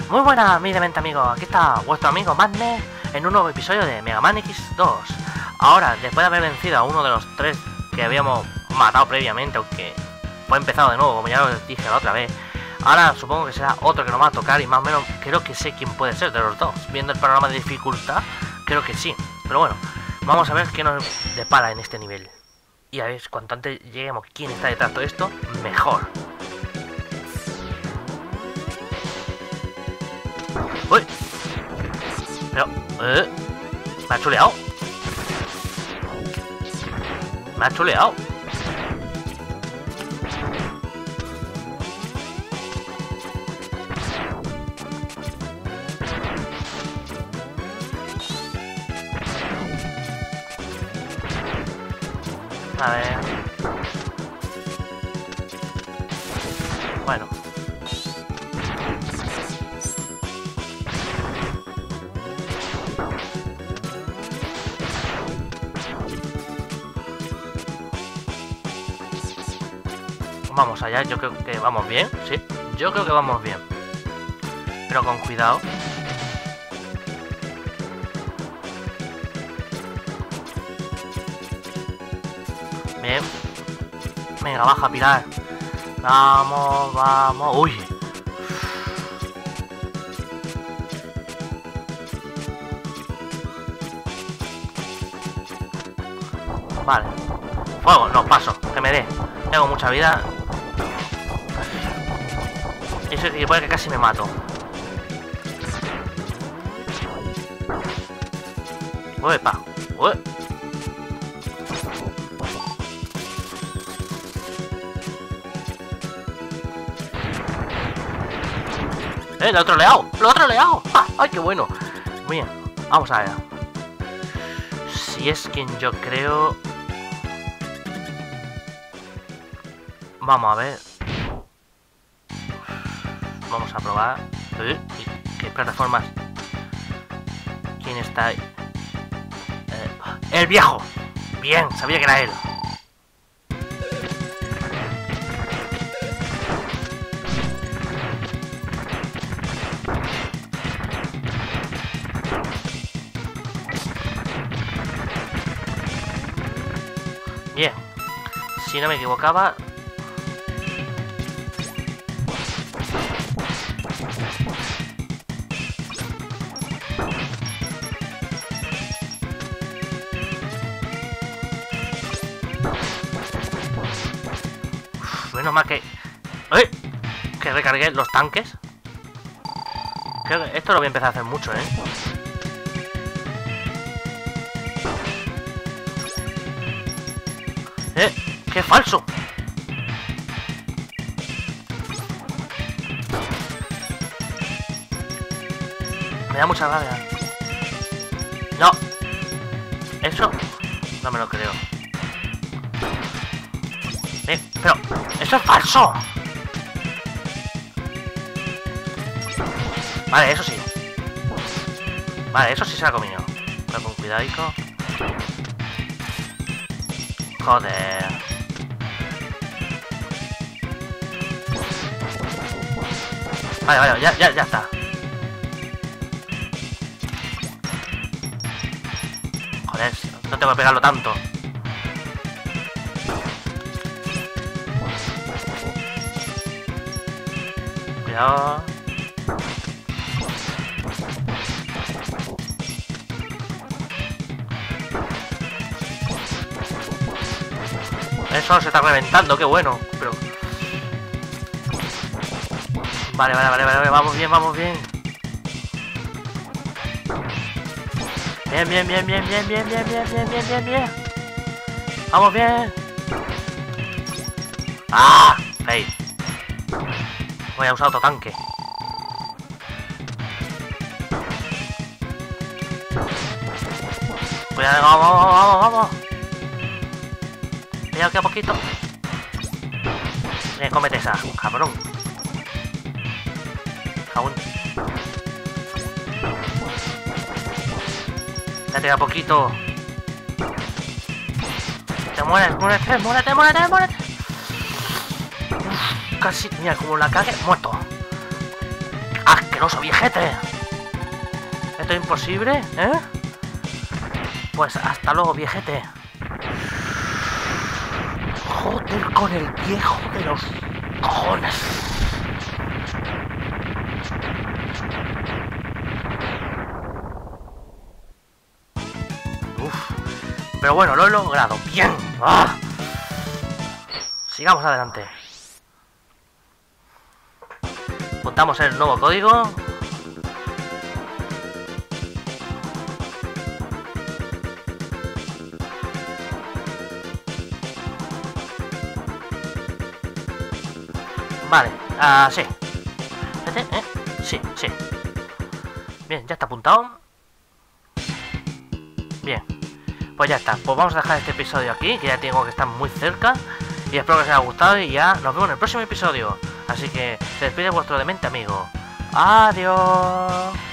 Muy buenas, mi demente amigo, aquí está vuestro amigo Madness en un nuevo episodio de Mega Man X2. Ahora, después de haber vencido a uno de los tres que habíamos matado previamente, aunque fue empezado de nuevo, como ya os dije la otra vez, ahora supongo que será otro que nos va a tocar y más o menos creo que sé quién puede ser de los dos. Viendo el panorama de dificultad, creo que sí. Pero bueno, vamos a ver qué nos depara en este nivel. Y a ver, cuanto antes lleguemos quién está detrás de todo esto, mejor. ¡Uy! Pero... me ha chuleado. Me ha chuleado. A ver... Bueno... Vamos allá, yo creo que vamos bien, sí, yo creo que vamos bien. Pero con cuidado. Bien. Venga, baja, Pilar. Vamos, vamos. Uy. Vale. Fuego, no, paso, que me dé. Tengo mucha vida. Eso que puede que casi me mato. Uepa. Lo he troleado. Lo he troleado. ¡Ah! ¡Ay, qué bueno! Bien, vamos a ver. Si es quien yo creo... Vamos a ver. Vamos a probar. ¿Qué plataformas? ¿Quién está ahí? ¡El viejo! Bien, sabía que era él. Bien. Si no me equivocaba... Menos mal que... que recargué los tanques. Creo que esto lo voy a empezar a hacer mucho, ¡Qué falso! Me da mucha rabia. No. Eso no me lo creo. Pero... ¡eso es falso! Vale, eso sí. Vale, eso sí se ha comido. Pero con cuidadico. Joder. Vale, ya está. Joder, no tengo que pegarlo tanto. Cuidado. Eso se está reventando, qué bueno. Pero... Vale, vamos bien. Bien. Vamos bien. ¡Ah! Fail. Voy a usar otro tanque. Cuidado, vamos. Cuidado que a poquito. Ven, cómete esa, cabrón. Aún. Ya te da poquito. Te mueres, muérete. Casi, mira, como la cague, muerto. asqueroso viejete! ¿Esto es imposible? ¿Eh? Pues hasta luego, viejete. Joder con el viejo de los cojones. Uf. Pero bueno, lo he logrado. ¡Bien! ¡Ah! Sigamos adelante. Apuntamos el nuevo código. Vale, sí. Sí, sí. Bien, ya está apuntado. Bien. Pues ya está. Pues vamos a dejar este episodio aquí, que ya tengo que estar muy cerca. Y espero que os haya gustado y ya nos vemos en el próximo episodio. Así que se despide vuestro demente amigo. Adiós.